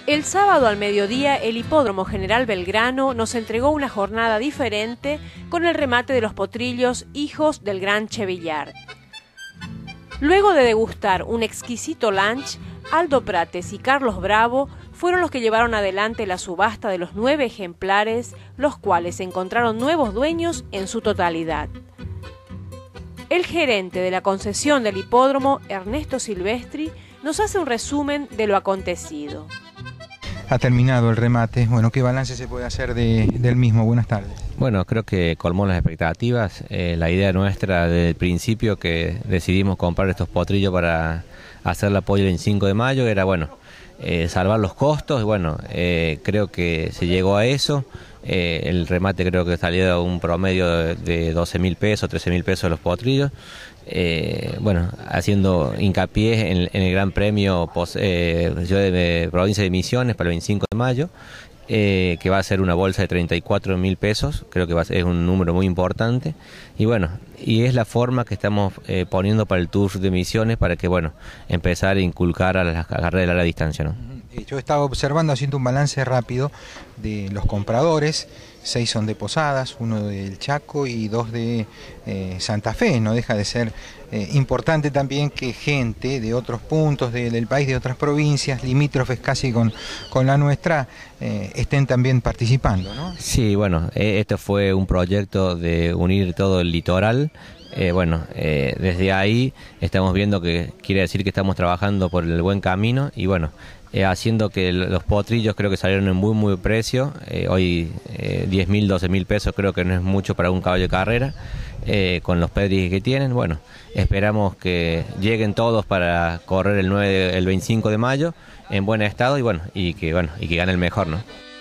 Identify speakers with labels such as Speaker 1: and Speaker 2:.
Speaker 1: El sábado al mediodía, el Hipódromo General Belgrano nos entregó una jornada diferente con el remate de los potrillos hijos del gran Chevillard. Luego de degustar un exquisito lunch, Aldo Prates y Carlos Bravo fueron los que llevaron adelante la subasta de los 9 ejemplares, los cuales encontraron nuevos dueños en su totalidad. El gerente de la concesión del hipódromo, Ernesto Silvestri, nos hace un resumen de lo acontecido.
Speaker 2: Ha terminado el remate. Bueno, ¿qué balance se puede hacer del mismo? Buenas tardes.
Speaker 3: Bueno, creo que colmó las expectativas. La idea nuestra desde el principio que decidimos comprar estos potrillos para hacer la polla el 25 de mayo era, bueno, salvar los costos. Bueno, creo que se llegó a eso. El remate creo que salió a un promedio de 12.000 pesos, 13.000 pesos los potrillos. Bueno, haciendo hincapié en el gran premio de provincia de Misiones para el 25 de mayo, que va a ser una bolsa de 34.000 pesos, creo que es un número muy importante, y bueno, y es la forma que estamos poniendo para el Tour de Misiones para que, bueno, empezar a inculcar a las carreras de larga distancia, ¿no?
Speaker 2: Yo estaba observando, haciendo un balance rápido de los compradores. 6 son de Posadas, 1 del Chaco y 2 de Santa Fe. No deja de ser importante también que gente de otros puntos del país, de otras provincias, limítrofes casi con la nuestra, estén también participando, ¿no?
Speaker 3: Sí, bueno, esto fue un proyecto de unir todo el litoral. Desde ahí estamos viendo que quiere decir que estamos trabajando por el buen camino y bueno, haciendo que los potrillos creo que salieron en muy buen precio. Hoy 10.000, 12.000 pesos creo que no es mucho para un caballo de carrera, con los pedigrees que tienen. Bueno, esperamos que lleguen todos para correr el 25 de mayo en buen estado y que gane el mejor, ¿no?